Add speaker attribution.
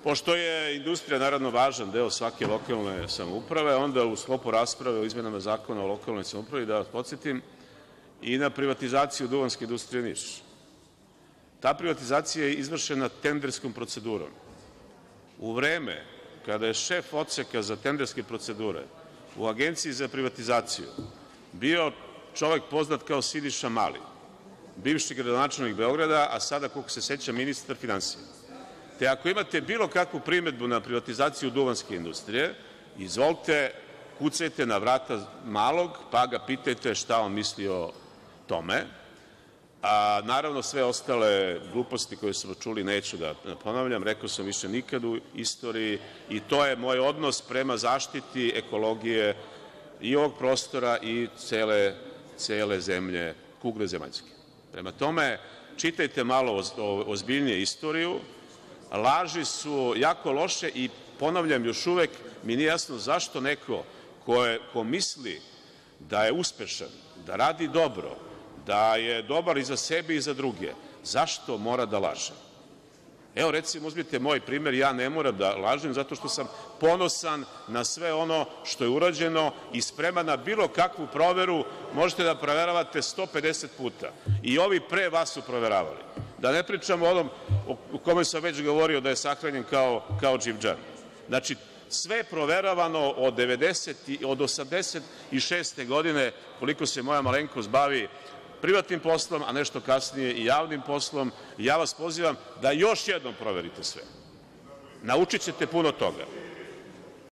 Speaker 1: Pošto je industrija naravno važan deo svake lokalne samouprave, onda u sklopu rasprave o izmenama Zakona o lokalnoj samoupravi, da vas podsetim, i na privatizaciju Duvanske industrije Niš. Ta privatizacija je izvršena tenderskom procedurom. U vreme kada je šef odseka za tenderske procedure u Agenciji za privatizaciju bio čovek poznat kao Siniša Mali, bivši gradonačelnik Beograda, a sada, koliko se sećam, ministar finansija. Te ako imate bilo kakvu primedbu na privatizaciju Duvanske industrije, izvolite, kucajte na vrata Malog, pa ga pitajte šta on misli o tome. Naravno, sve ostale gluposti koje smo čuli neću da ponavljam, rekao sam više nikad u istoriji, i to je moj odnos prema zaštiti ekologije i ovog prostora i cele zemlje, kugle zemaljske. Prema tome, čitajte malo ozbiljnije istoriju. Laži su jako loše i, ponavljam, još uvek mi nije jasno zašto neko ko misli da je uspešan, da radi dobro, da je dobar i za sebe i za druge, zašto mora da laže? Evo, recimo, uzmite moj primer, ja ne moram da lažem zato što sam ponosan na sve ono što je urađeno i spreman na bilo kakvu proveru. Možete da proveravate 150 puta. I ovi pre vas su proveravali. Da ne pričamo o onom u kome sam već govorio da je sahranjen kao Dživđan. Znači, sve je proveravano od 86. godine, koliko se moja malenkost bavi privatnim poslom, a nešto kasnije i javnim poslom. Ja vas pozivam da još jednom proverite sve. Naučit ćete puno toga.